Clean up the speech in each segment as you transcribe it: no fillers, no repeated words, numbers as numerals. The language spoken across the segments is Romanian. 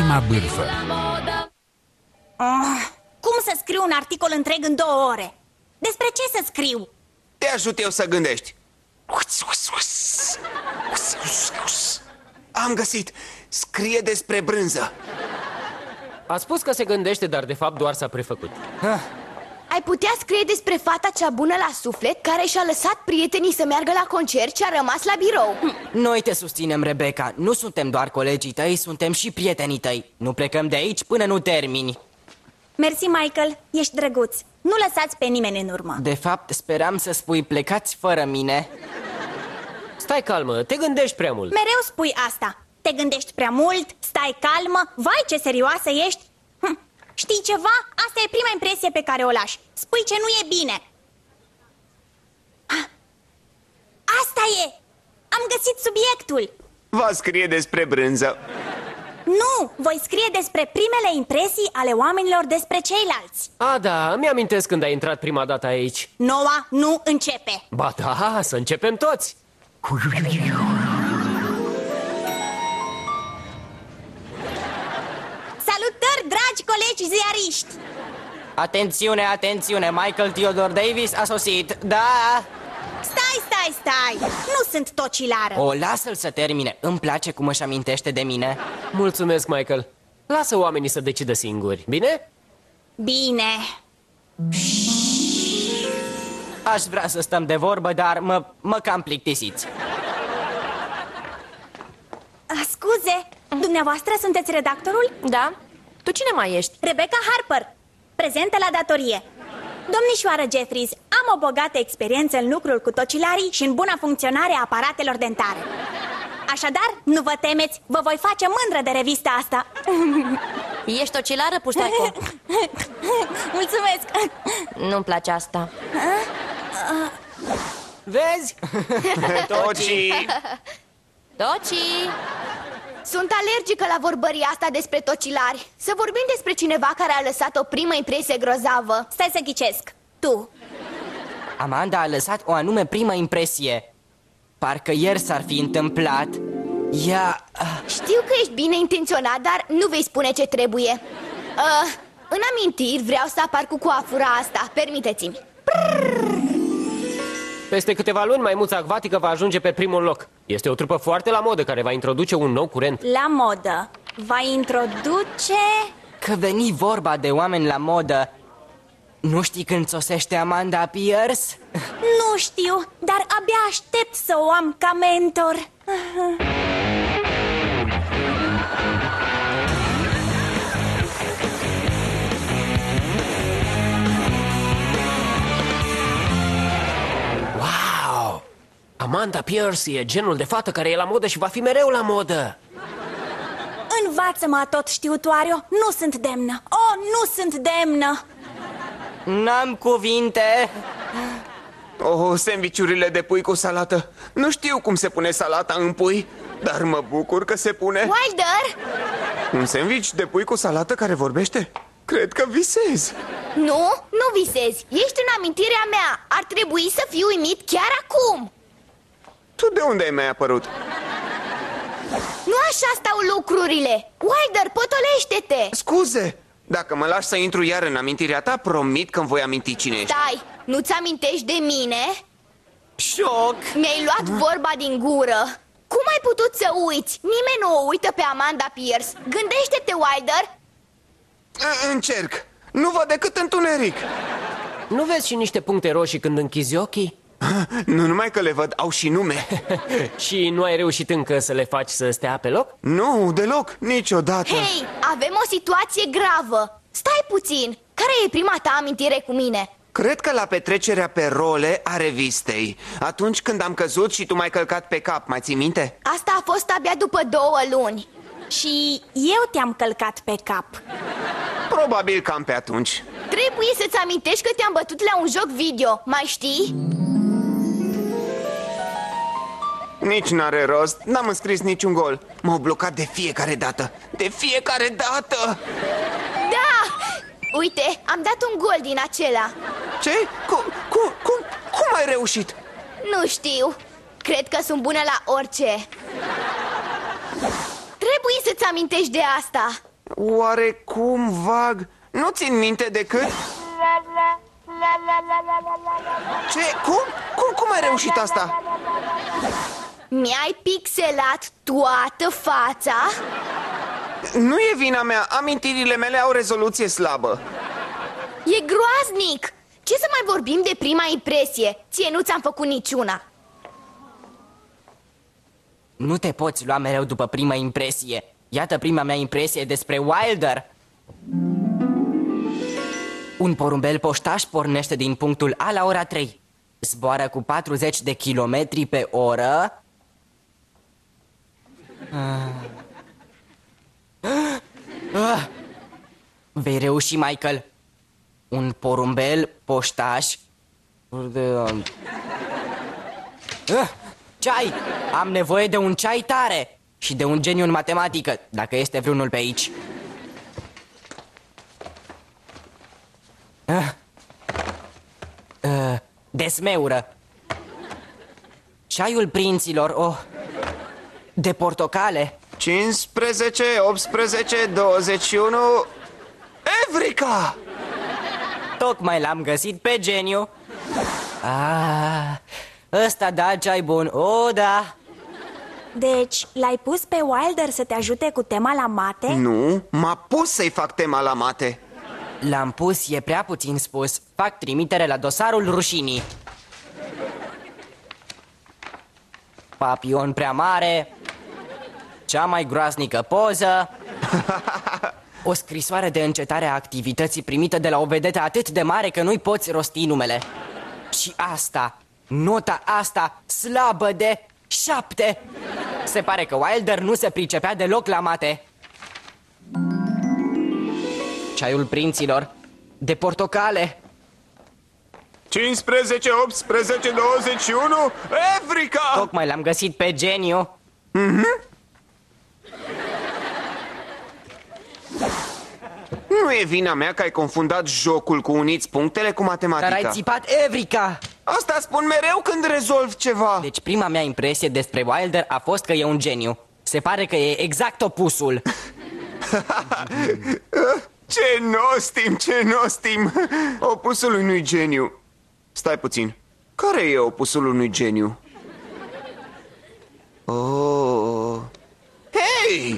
prima bârfă. Cum să scriu un articol întreg în 2 ore? Despre ce să scriu? Te ajut eu să gândești. Am găsit. Scrie despre brânză. A spus că se gândește, dar de fapt doar s-a prefăcut. Ai putea scrie despre fata cea bună la suflet care și-a lăsat prietenii să meargă la concert și a rămas la birou. Noi te susținem, Rebecca. Nu suntem doar colegii tăi, suntem și prietenii tăi. Nu plecăm de aici până nu termini. Mersi, Michael, ești drăguț. Nu lăsați pe nimeni în urmă. De fapt, speram să spui plecați fără mine. Stai calmă, te gândești prea mult. Mereu spui asta. Te gândești prea mult, stai calmă. Vai, ce serioasă ești. Știi ceva? Asta e prima impresie pe care o lași. Spui ce nu e bine. Asta e. Am găsit subiectul. Va scrie despre brânză. Nu, voi scrie despre primele impresii ale oamenilor despre ceilalți. A, da, îmi amintesc când ai intrat prima dată aici. Noua nu începe. Ba da, să începem toți. Salutări, dragi colegi ziariști. Atențiune, atențiune, Michael Theodore Davis a sosit. Da! Stai, nu sunt tocilară. O, lasă-l să termine, îmi place cum își amintește de mine. Mulțumesc, Michael. Lasă oamenii să decidă singuri, bine? Bine. Aș vrea să stăm de vorbă, dar mă cam plictisiți. Scuze, dumneavoastră sunteți redactorul? Da? Tu cine mai ești? Rebecca Harper, prezentă la datorie. Domnișoară Jeffries, am o bogată experiență în lucrul cu tocilarii și în buna funcționare a aparatelor dentare. Așadar, nu vă temeți, vă voi face mândră de revista asta. Ești tocilară, puștaco? Mulțumesc. Nu-mi place asta. Vezi? Toci. Toci! Sunt alergică la vorbăria asta despre tocilari. Să vorbim despre cineva care a lăsat o primă impresie grozavă. Stai să ghicesc. Tu. Amanda a lăsat o anume primă impresie. Parcă ieri s-ar fi întâmplat. Ea... Știu că ești bine intenționat, dar nu vei spune ce trebuie. În amintiri vreau să apar cu coafura asta. Permiteți-mi. Peste câteva luni, Maimuța Acvatică va ajunge pe primul loc. Este o trupă foarte la modă care va introduce un nou curent. La modă. Va introduce... Că veni vorba de oameni la modă. Nu știi când sosește Amanda Pierce? Nu știu, dar abia aștept să o am ca mentor. Wow! Amanda Pierce e genul de fată care e la modă și va fi mereu la modă. Învață-mă, tot știutoariu. Nu sunt demnă. Oh, nu sunt demnă. N-am cuvinte. Oh, sandvișurile de pui cu salată. Nu știu cum se pune salata în pui, dar mă bucur că se pune. Wilder? Un sandwich de pui cu salată care vorbește? Cred că visez. Nu visezi. Ești în amintirea mea. Ar trebui să fiu uimit chiar acum. Tu de unde ai mai apărut? Nu așa stau lucrurile. Wilder, potolește-te. Scuze, dacă mă lași să intru iar în amintirea ta, promit că îmi voi aminti cine ești. Stai, nu-ți amintești de mine? Șoc! Mi-ai luat vorba din gură. Cum ai putut să uiți? Nimeni nu o uită pe Amanda Pierce. Gândește-te, Wilder. Încerc. Nu văd decât întuneric. Nu vezi și niște puncte roșii când închizi ochii? Nu numai că le văd, au și nume. Și nu ai reușit încă să le faci să stea pe loc? Nu, deloc, niciodată. Hei, avem o situație gravă. Stai puțin. Care e prima ta amintire cu mine? Cred că la petrecerea pe role a revistei. Atunci când am căzut și tu m-ai călcat pe cap, mai ții minte? Asta a fost abia după 2 luni. Și eu te-am călcat pe cap. Probabil cam pe atunci. Trebuie să-ți amintești că te-am bătut la un joc video. Mai știi? Nici n-are rost, n-am înscris niciun gol. M-au blocat de fiecare dată. De fiecare dată! Da! Uite, am dat un gol din acela. Ce? Cum ai reușit? Nu știu. Cred că sunt bună la orice. Trebuie să-ți amintești de asta. Oarecum vag. Nu țin minte decât... Ce? Cum ai reușit asta? Mi-ai pixelat toată fața? Nu e vina mea, amintirile mele au rezoluție slabă. E groaznic! Ce să mai vorbim de prima impresie? Ție nu ți-am făcut niciuna. Nu te poți lua mereu după prima impresie. Iată prima mea impresie despre Wilder. Un porumbel poștaș pornește din punctul A la ora 3. Zboară cu 40 de kilometri pe oră. Vei reuși, Michael. Un porumbel poștaș. Ceai! Am nevoie de un ceai tare. Și de un geniu în matematică, dacă este vreunul pe aici. Desmeură. Ceaiul prinților, oh, de portocale. 15, 18, 21... Evrica! Tocmai l-am găsit pe geniu. Ăsta da, ceai bun, o, da. Deci, l-ai pus pe Wilder să te ajute cu tema la mate? Nu, m-a pus să-i fac tema la mate. L-am pus, e prea puțin spus. Fac trimitere la dosarul rușinii. Papion prea mare. Cea mai groaznică poză. O scrisoare de încetare a activității primită de la o vedetă atât de mare că nu-i poți rosti numele. Și asta, nota asta, slabă de 7. Se pare că Wilder nu se pricepea deloc la mate. Ceaiul prinților, de portocale. 15, 18, 21... Evrica! Tocmai l-am găsit pe geniu. Nu e vina mea că ai confundat jocul cu uniți punctele cu matematica. Dar ai țipat Evrica. Asta spun mereu când rezolv ceva. Deci prima mea impresie despre Wilder a fost că e un geniu. Se pare că e exact opusul. Ce nostim! Opusul unui geniu. Stai puțin. Care e opusul unui geniu? Oh. Hei!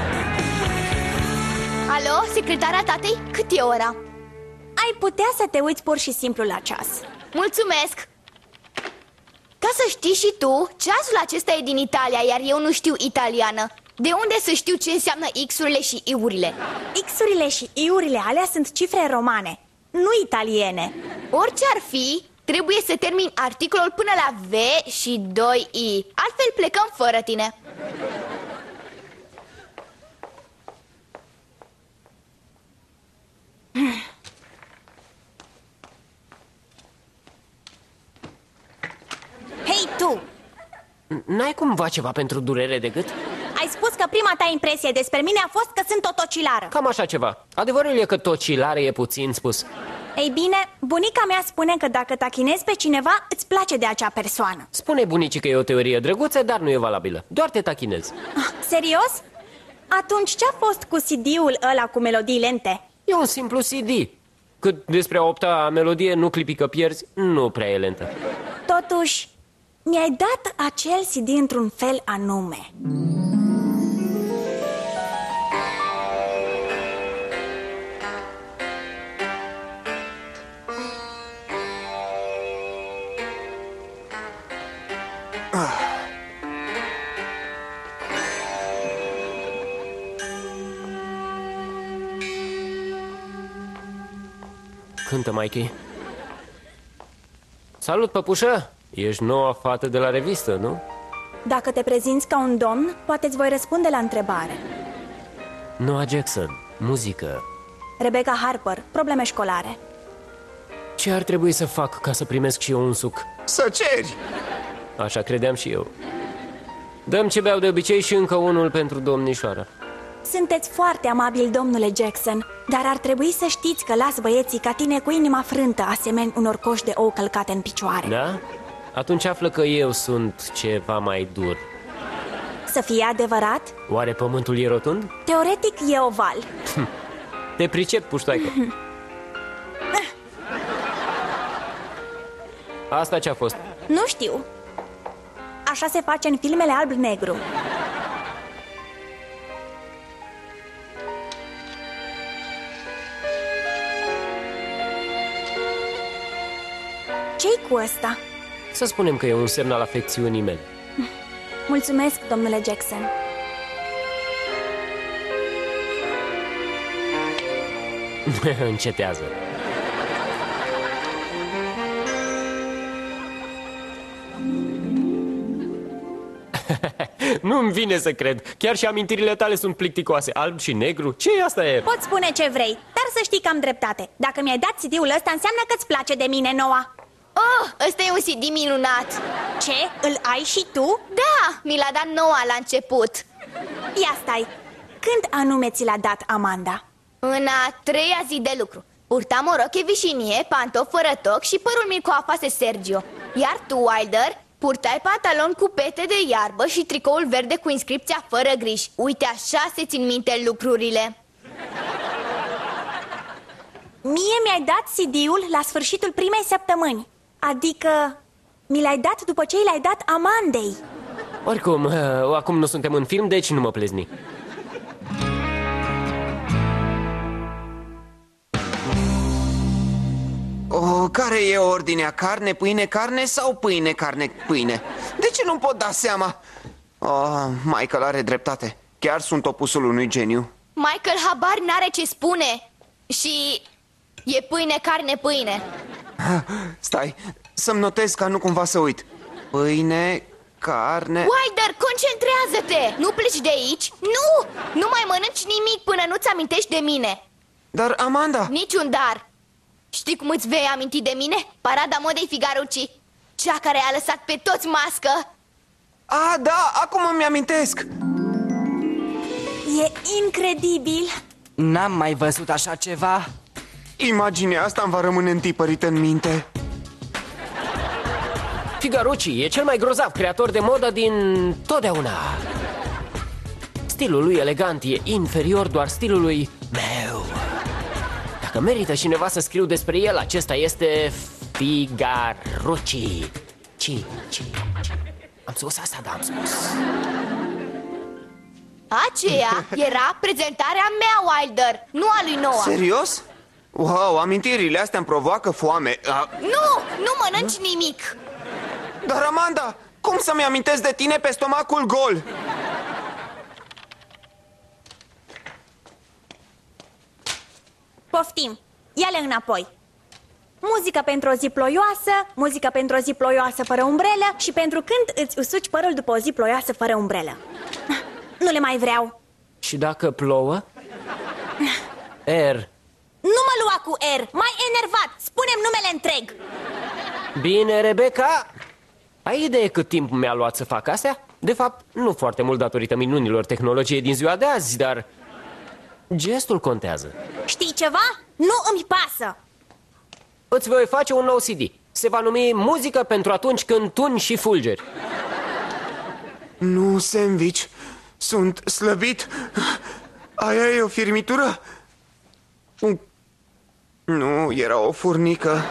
Alo, secretara tatei? Cât e ora? Ai putea să te uiți pur și simplu la ceas. Mulțumesc! Ca să știi și tu, ceasul acesta e din Italia, iar eu nu știu italiană. De unde să știu ce înseamnă X-urile și I-urile? X-urile și I-urile alea sunt cifre romane, nu italiene. Orice ar fi, trebuie să termin articolul până la V și 2I. Altfel plecăm fără tine. Hei, tu! N-ai cumva ceva pentru durere de gât? Ai spus că prima ta impresie despre mine a fost că sunt o tocilară. Cam așa ceva. Adevărul e că tocilare e puțin spus. Ei bine, bunica mea spune că dacă tachinezi pe cineva, îți place de acea persoană. Spune bunicii că e o teorie drăguță, dar nu e valabilă. Doar te tachinezi. Serios? Atunci ce-a fost cu CD-ul ăla cu melodii lente? E un simplu CD. Cât despre a 8-a melodie, nu clipi că pierzi, nu prea e lentă. Totuși, mi-ai dat acel CD într-un fel anume. Cântă, Mikey. Salut, păpușă! Ești noua fată de la revistă, nu? Dacă te prezinți ca un domn, poate îți voi răspunde la întrebare. Noah Jackson, muzică. Rebecca Harper, probleme școlare. Ce ar trebui să fac ca să primesc și eu un suc? Să ceri! Așa credeam și eu. Dăm ce beau de obicei și încă unul pentru domnișoara. Sunteți foarte amabil, domnule Jackson, dar ar trebui să știți că las băieții ca tine cu inima frântă, asemeni unor coși de ou călcate în picioare. Da? Atunci află că eu sunt ceva mai dur. Să fie adevărat? Oare pământul e rotund? Teoretic e oval. Te pricep, puștoaică. Asta ce-a fost? Nu știu. Așa se face în filmele alb-negru. Ce-i cu ăsta? Să spunem că e un semn al afecțiunii mele. Mulțumesc, domnule Jackson. Încetează. Nu-mi vine să cred. Chiar și amintirile tale sunt plicticoase. Alb și negru? Ce asta e? Poți spune ce vrei, dar să știi că am dreptate. Dacă mi-ai dat CD-ul ăsta, înseamnă că îți place de mine, Noah. Oh, ăsta e un CD minunat. Ce? Îl ai și tu? Da, mi l-a dat Noah la început. Ia stai. Când anume ți l-a dat Amanda? În a treia zi de lucru. Purtam o roche vișinie, pantofi fără toc și părul mi-l coafase Sergio. Iar tu, Wilder, purtai pantaloni cu pete de iarbă și tricoul verde cu inscripția fără griji. Uite, așa se țin minte lucrurile. Mie mi-ai dat CD-ul la sfârșitul primei săptămâni. Adică mi l-ai dat după ce i l-ai dat Amandei. Oricum, acum nu suntem în film, deci nu mă plezni. Care e ordinea? Carne, pâine, carne sau pâine, carne, pâine? De ce nu pot da seama? Michael are dreptate. Chiar sunt opusul unui geniu. Michael habar n-are ce spune. Și e pâine, carne, pâine. Stai, să-mi notez ca nu cumva să uit. Pâine, carne... Wilder, concentrează-te! Nu pleci de aici? Nu! Nu mai mănânci nimic până nu-ți amintești de mine. Dar, Amanda... Niciun dar. Știi cum îți vei aminti de mine? Parada modei Figarucci. Cea care a lăsat pe toți mască. Da, acum îmi amintesc. E incredibil. N-am mai văzut așa ceva. Imaginea asta îmi va rămâne întipărită în minte. Figarucci e cel mai grozav creator de modă din totdeauna. Stilul lui elegant e inferior doar stilului meu. Dacă merită cineva să scriu despre el, acesta este Figarucci. Am spus asta, da, am spus. Aceea era prezentarea mea, Wilder, nu a lui Noah. Serios? Wow, amintirile astea îmi provoacă foame. Nu mănânci nimic. Dar, Amanda, cum să-mi amintesc de tine pe stomacul gol? Poftim, ia-le înapoi. Muzică pentru o zi ploioasă, muzică pentru o zi ploioasă fără umbrelă și pentru când îți usuci părul după o zi ploioasă fără umbrelă. Nu le mai vreau. Și dacă plouă? R. Nu mă lua cu R, mai enervat, spune-mi numele întreg. Bine, Rebecca. Ai idee cât timp mi-a luat să fac astea? De fapt, nu foarte mult datorită minunilor tehnologiei din ziua de azi, dar gestul contează. Știi ceva? Nu îmi pasă. Îți voi face un nou CD. Se va numi Muzică pentru atunci când tuni și fulgeri. Nu, sandwich. Sunt slăbit. Aia e o firmitură? Nu, era o furnică.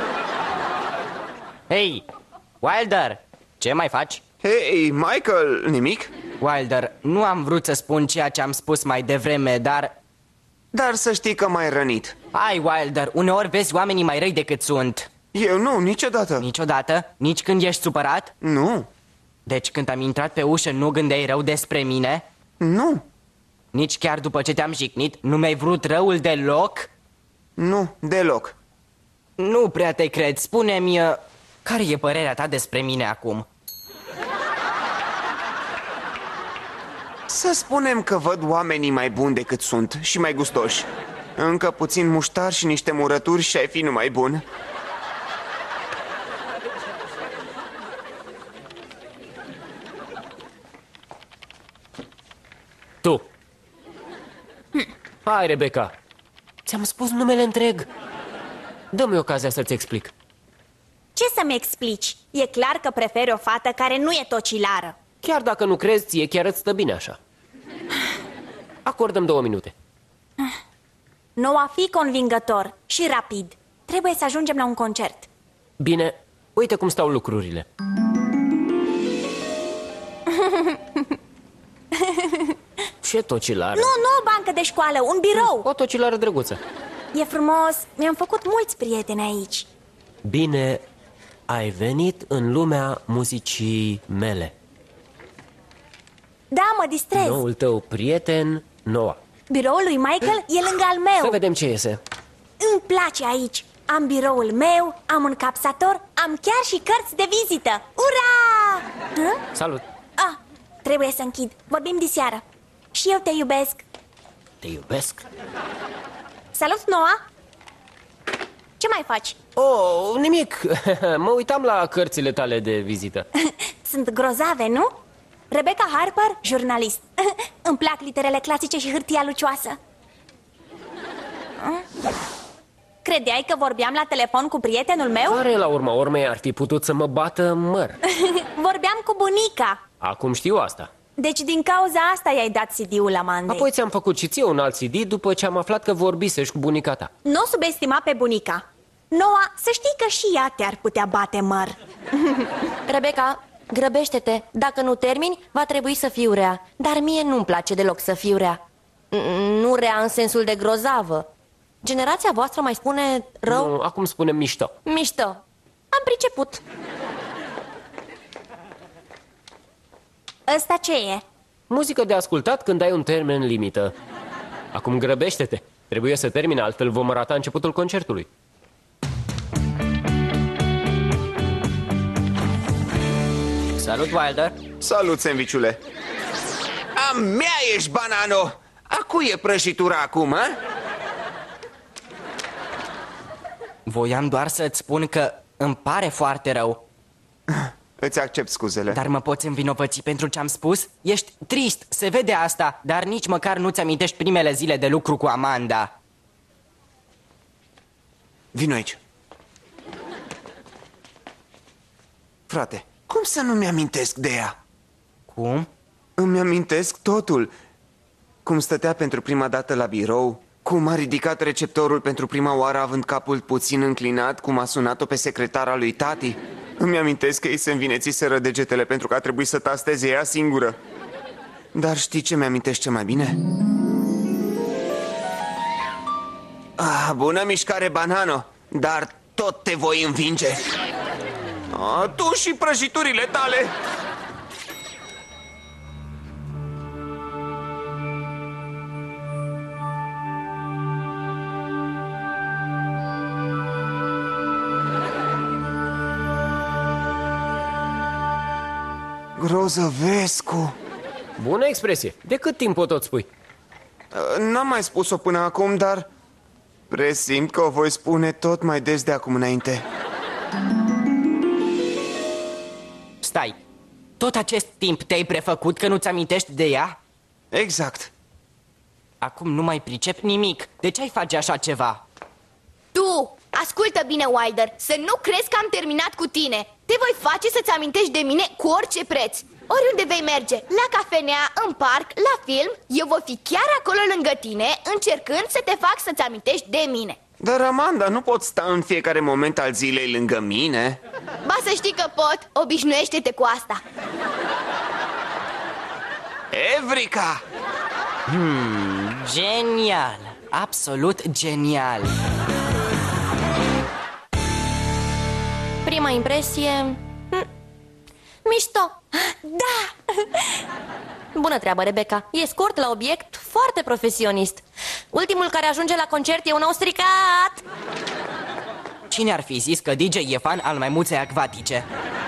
Hei, Wilder, ce mai faci? Hei, Michael, nimic? Wilder, nu am vrut să spun ceea ce am spus mai devreme, dar... Dar să știi că m-ai rănit. Hai, Wilder, uneori vezi oamenii mai răi decât sunt. Eu nu, niciodată. Niciodată? Nici când ești supărat? Nu. Deci când am intrat pe ușă nu gândeai rău despre mine? Nu. Nici chiar după ce te-am jignit nu mi-ai vrut răul deloc? Nu, deloc. Nu prea te cred, spune-mi, care e părerea ta despre mine acum? Să spunem că văd oamenii mai buni decât sunt și mai gustoși. Încă puțin muștar și niște murături și ai fi numai bun. Tu. Hai, Rebecca. Ți-am spus numele întreg. Dă-mi ocazia să-ți explic. Ce să-mi explici? E clar că preferi o fată care nu e tocilară. Chiar dacă nu crezi, ție chiar îți stă bine așa. Acordăm 2 minute. Noah, fi convingător și rapid. Trebuie să ajungem la un concert. Bine, uite cum stau lucrurile. Ce tocilară? Nu, o bancă de școală, un birou. O tocilară drăguță. E frumos, mi-am făcut mulți prieteni aici. Bine ai venit în lumea muzicii mele. Da, mă distrez. Noul tău prieten, Noah. Biroul lui Michael e lângă al meu. Să vedem ce iese. Îmi place aici. Am biroul meu, am un capsator, am chiar și cărți de vizită. Ura! Salut! Trebuie să închid. Vorbim diseară. Și eu te iubesc. Te iubesc. Salut, Noah! Ce mai faci? Oh, nimic. Mă uitam la cărțile tale de vizită. Sunt grozave, nu? Rebecca Harper, jurnalist. Îmi plac literele clasice și hârtia lucioasă. Credeai că vorbeam la telefon cu prietenul meu? Care la urma urmei ar fi putut să mă bată măr? Vorbeam cu bunica. Acum știu asta. Deci din cauza asta i-ai dat CD-ul Amandei. Apoi ți-am făcut și ție un alt CD după ce am aflat că vorbisești cu bunica ta. Nu o subestima pe bunica. Noah, să știi că și ea te-ar putea bate măr. Rebecca, grăbește-te. Dacă nu termini, va trebui să fiu rea. Dar mie nu-mi place deloc să fiu rea. Nu rea în sensul de grozavă. Generația voastră mai spune rău? Nu, acum spunem mișto. Mișto. Am priceput. Ăsta ce e? Muzică de ascultat când ai un termen limită. Acum grăbește-te. Trebuie să termine, altfel vom rata începutul concertului. Salut, Wilder. Salut, sandvișule. A mea ești, banano. A cui e prăjitura acum, a? Voiam doar să-ți spun că îmi pare foarte rău. Îți accept scuzele. Dar mă poți învinovăți pentru ce am spus? Ești trist, se vede asta. Dar nici măcar nu-ți amintești primele zile de lucru cu Amanda. Vino aici. Frate, cum să nu mi-amintesc de ea? Cum? Îmi amintesc totul. Cum stătea pentru prima dată la birou, cum a ridicat receptorul pentru prima oară având capul puțin înclinat, cum a sunat-o pe secretara lui tati. Îmi amintesc că ei se învinețiseră degetele pentru că a trebuit să tasteze ea singură. Dar știi ce mi-amintești ce mai bine? Bună mișcare, banano, dar tot te voi învinge. Tu și prăjiturile tale. Grozăvescu. Bună expresie. De cât timp o tot spui? N-am mai spus-o până acum, dar presimt că o voi spune tot mai des de acum înainte. Stai, tot acest timp te-ai prefăcut că nu-ți amintești de ea? Exact. Acum nu mai pricep nimic. De ce ai face așa ceva? Tu, ascultă bine, Wilder, să nu crezi că am terminat cu tine. Te voi face să-ți amintești de mine cu orice preț. Oriunde vei merge, la cafenea, în parc, la film, eu voi fi chiar acolo lângă tine, încercând să te fac să-ți amintești de mine. Dar, Amanda, nu pot sta în fiecare moment al zilei lângă mine. Ba să știi că pot, obișnuiește-te cu asta. Evrica! Genial, absolut genial. Prima impresie... mișto. Da! Bună treabă, Rebecca. E scurt, la obiect, foarte profesionist. Ultimul care ajunge la concert e un nou stricat. Cine ar fi zis că DJ e fan al maimuței acvatice?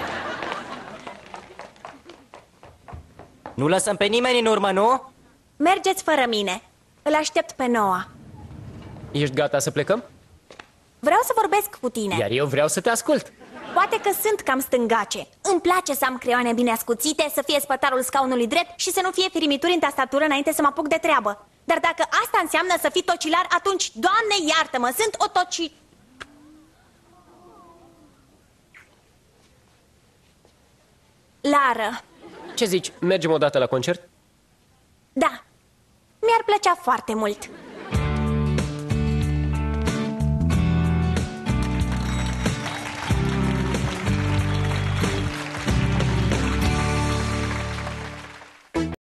Nu lăsăm pe nimeni în urmă, nu? Mergeți fără mine. Îl aștept pe Noah. Ești gata să plecăm? Vreau să vorbesc cu tine. Iar eu vreau să te ascult. Poate că sunt cam stângace. Îmi place să am creioane bine ascuțite, să fie spătarul scaunului drept și să nu fie firimituri în tastatură înainte să mă apuc de treabă. Dar dacă asta înseamnă să fii tocilar, atunci, Doamne iartă-mă, sunt o toci... Lara, Ce zici, mergem o dată la concert? Da, mi-ar plăcea foarte mult.